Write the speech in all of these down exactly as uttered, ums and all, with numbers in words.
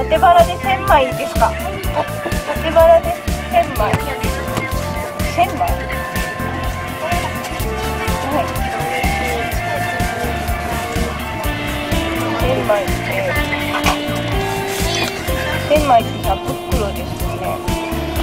縦バラでせんまいですか。縦バラでせんまい。せんまい。はい。せんまいって。せんまいってひゃく袋ですよね。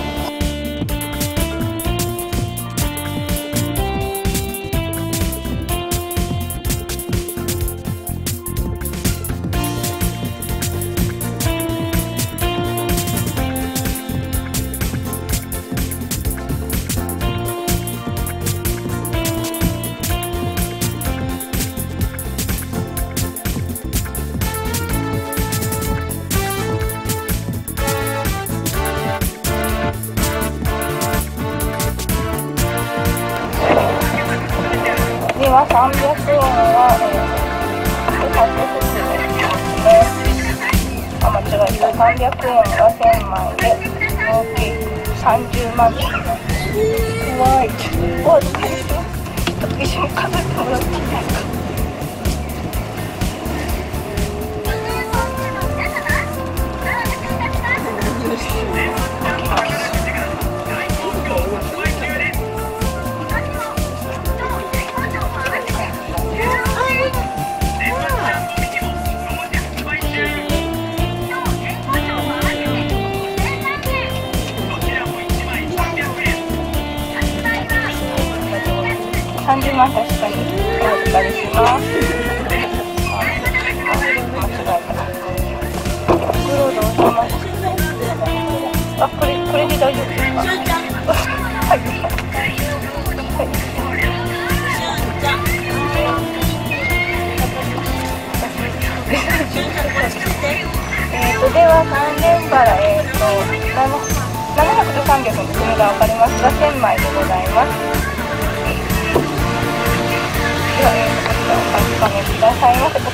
ではさんびゃくえんは、えー、ひゃく袋ですね。あ、間違えた。さんびゃくえんがせんまいで、合計さんじゅうまんです。怖い。お預かりします。ちょっと一緒に数えてもらっていいですか。さんじゅうまん確かにお預かりします。袋どうします？あ、これこれで大丈夫ですか？はい。はい。えっとではさんれんばらえっとななひゃくとさんびゃくの組が分かりますがせんまいでございます。では、えー、お書き込みくださいませ。